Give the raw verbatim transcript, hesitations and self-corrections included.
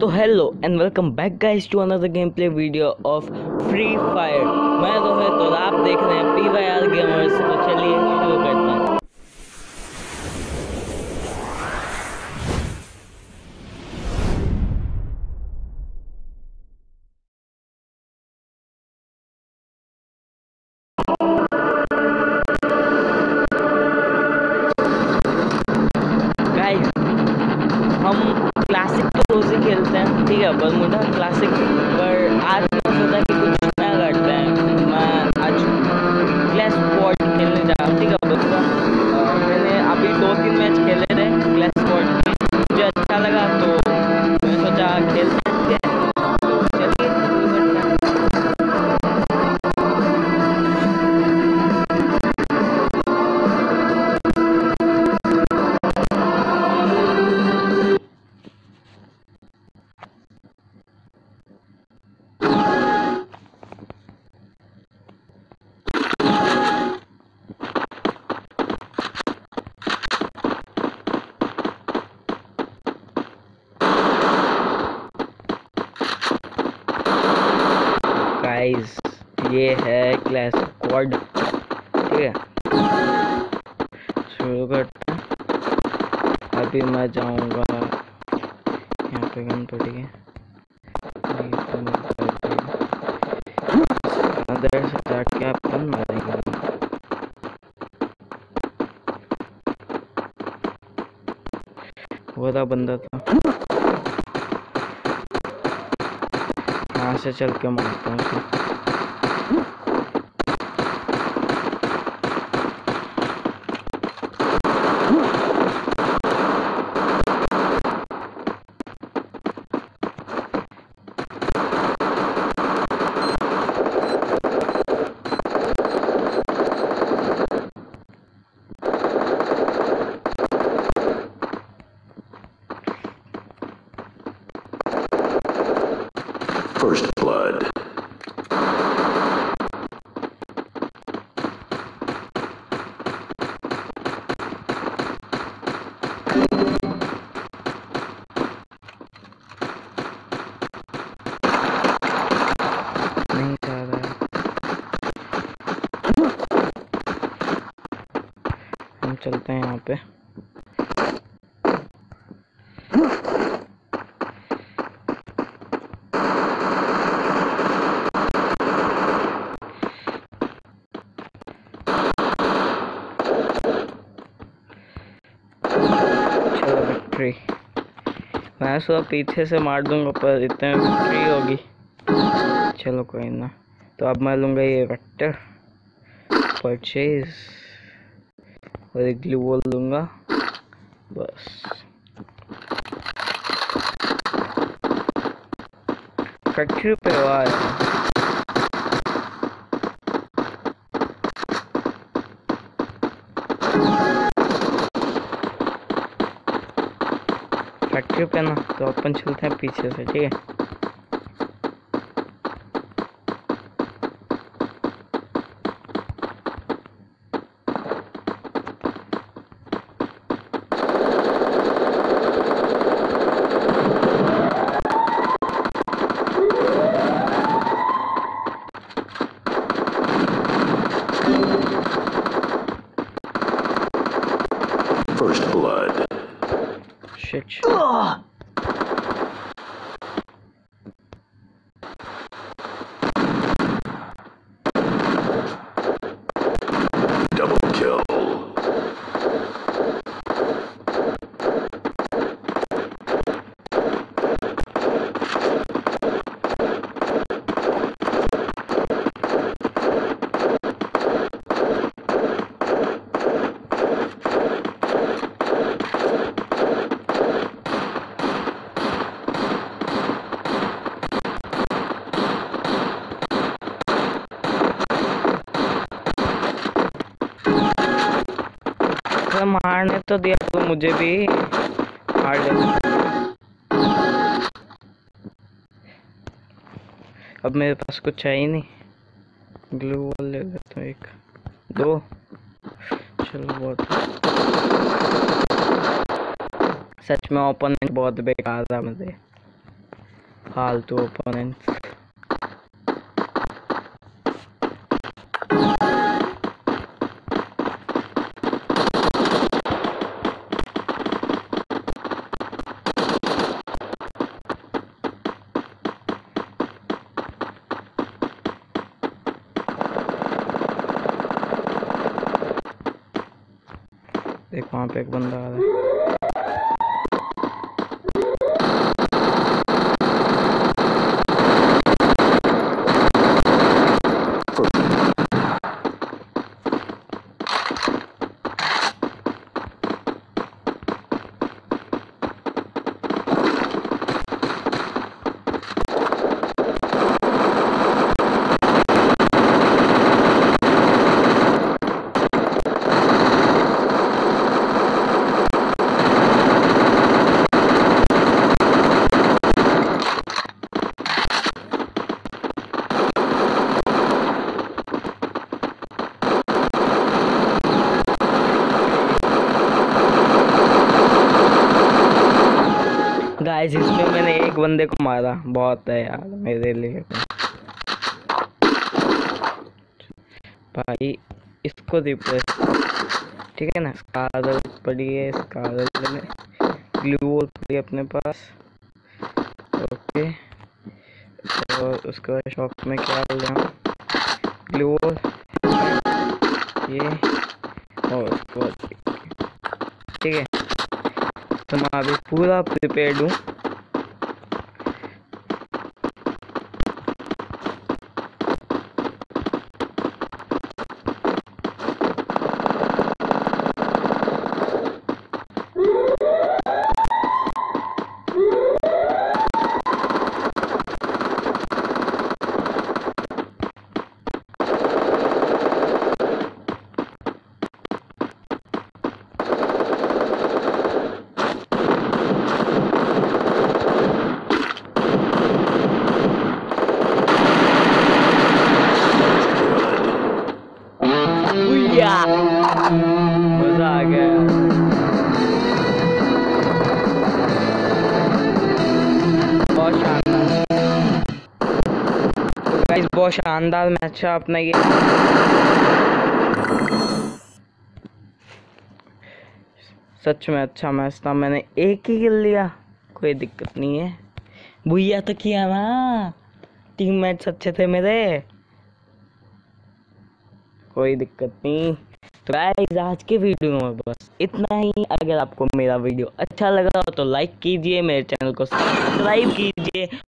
तो hello and welcome back guys to another game play video of Free Fire. मैं रोहित और आप देख रहे हैं पी वाई आर गेमर्स। तो चलिए शुरू करते हैं। गाइस हम क्लासिक तो रोज ही खेलते हैं, ठीक है, बरमूडा क्लासिक, पर आज मैं सोचा कि कुछ नया करते हैं। मैं आज क्लैश स्क्वाड खेलने जा रहा हूँ, ठीक है दोस्तों। मैंने अभी दो तीन मैच खेले थे क्लैश स्क्वाड के, मुझे अच्छा लगा तो मैंने सोचा खेलते हैं, ठीक है। तो चलिए शुरू करते हैं। गाइस ये है क्लैश स्क्वाड, ठीक है, शुरू करते हैं। अभी मैं जाऊंगा यहाँ पे गणपति के अंदर से जाके अपन मारेंगे। वो था बंदा था, यहाँ से चल के मारता हूँ उसे। First blood. नहीं जा रहा है, हम चलते हैं यहाँ पे। मैं सब पीछे से मार दूंगा पर इतने विक्ट्री होगी, चलो कोई ना। तो अब मैं लूंगा ये वेक्टर परचेज और एक ग्लू वॉल लूंगा बस। फैक्ट्री पे हुआ है, फैक्ट्री पे ना, तो अपन चलते हैं पीछे से, ठीक है। First blood. Shit. Double kill. मारने तो दिया तो मुझे भी मार दिया। अब मेरे पास कुछ है ही नहीं। ग्लू वॉल ले लेता हूँ, एक दो, चलो बहुत। सच में ओपोनेंट बहुत बेकार था मुझे। फालतू ओपोनेंट। देख वहां पे एक बंदा आ रहा है। गाइस इसमें मैंने एक बंदे को मारा, बहुत है यार मेरे लिए भाई। इसको रिप्लेस, ठीक है ना। काजल पड़ी है, इस काजल में ग्लू पड़ी अपने पास, ओके। और उसके बाद शॉप में क्या ले हम, ग्लू ये, और उसके बाद ठीक है। तो मैं अभी पूरा प्रिपेयर्ड हूँ। मजा आ गया। बहुत शानदार, तो गाइस बहुत शानदार मैच है अपना ये। सच में अच्छा मैच था, मैंने एक ही किल लिया, कोई दिक्कत नहीं है। भैया तो किया ना, टीममेट्स अच्छे थे मेरे, कोई दिक्कत नहीं। तो गाइस आज के वीडियो में बस इतना ही। अगर आपको मेरा वीडियो अच्छा लगा हो तो लाइक कीजिए, मेरे चैनल को सब्सक्राइब कीजिए